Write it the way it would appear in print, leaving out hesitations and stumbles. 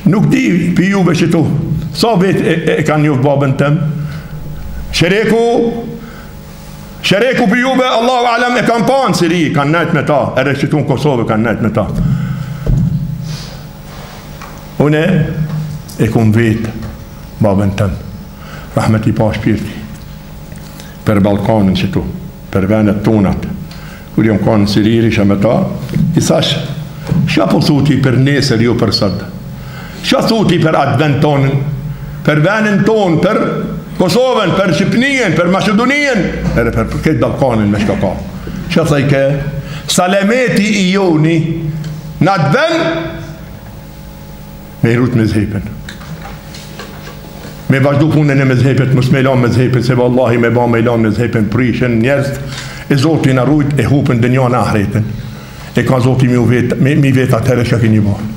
Nuk di për juve që tu, sa vet e kanë njoft babën tëm? Shereku për juve, Allahu alam, e kanë pa në Siri, kanë nejt me ta, edhe që tu në Kosovë kanë nejt me ta. Une e kum vetë babën tëm, rahmet i pa shpirti, për Balkanin që tu, për venet tonat, kur jam kanë në Siri, isha me ta, i thash, qa po thuti për nesër ju për sëtë? Qa thuti për atë vend tonin, për venin ton, për Kosovën, për Shqipnijën, për Macedonijën, edhe për këtë Balkanin me shka ka. Qa thaj ke? Salemeti i joni, në atë vend, me i rut me zhepin. Me vazhdu punën e me zhepit, mos me lan me zhepit, se vallahi me ba me lan me zhepin, prishen njerës, e Zotin arrujt e hupën dë njën ahretin. E ka Zotin mi vet atëherë që keni ba.